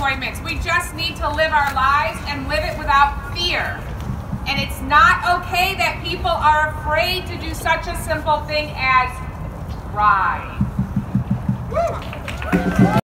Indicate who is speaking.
Speaker 1: enjoyments. We just need to live our lives and live it without fear. And it's not okay that people are afraid to do such a simple thing as drive.